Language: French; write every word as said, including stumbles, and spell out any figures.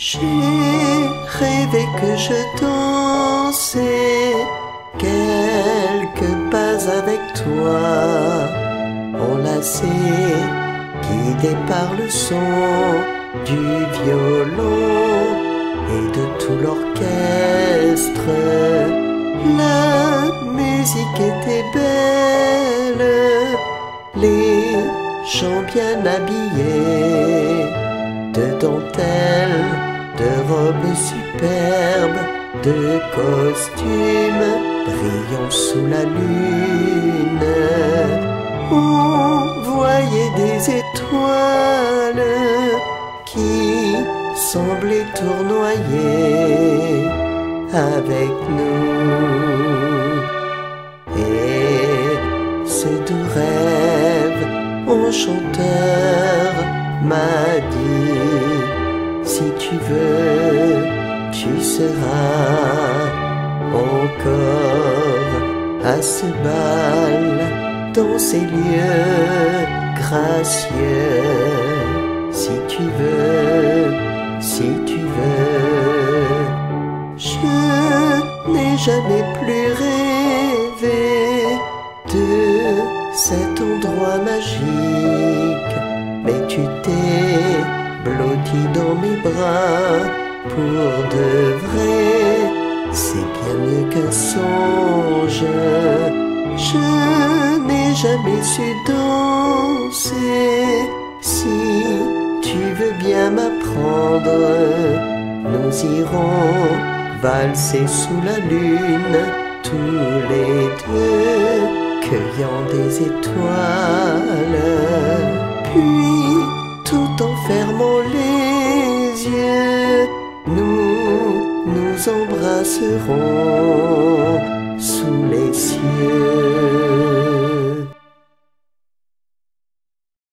J'ai rêvé que je dansais quelques pas avec toi, enlacés, guidés par le son du violon et de tout l'orchestre. La musique était belle, les gens bien habillés, de dentelles, de robes superbes, de costumes brillant sous la lune. On voyait des étoiles qui semblaient tournoyer avec nous. Et ce doux rêve enchanteur m'a dit: si tu veux, tu seras encore à ce bal, dans ces lieux gracieux. Si tu veux, si tu veux. Je n'ai jamais plus rêvé de cet endroit magique, mais tu t'es blotti dans mes bras pour de vrai. C'est bien mieux qu'un songe. Je n'ai jamais su danser. Si tu veux bien m'apprendre, nous irons valser sous la lune, tous les deux, cueillant des étoiles. Puis, tout en fermant les yeux, nous nous embrasserons